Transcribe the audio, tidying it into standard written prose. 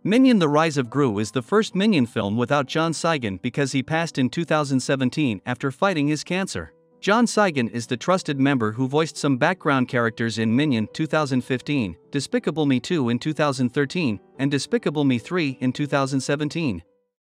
Minion: The Rise of Gru is the first Minion film without John Cygan because he passed in 2017 after fighting his cancer. John Cygan is the trusted member who voiced some background characters in Minion 2015, Despicable Me 2 in 2013, and Despicable Me 3 in 2017.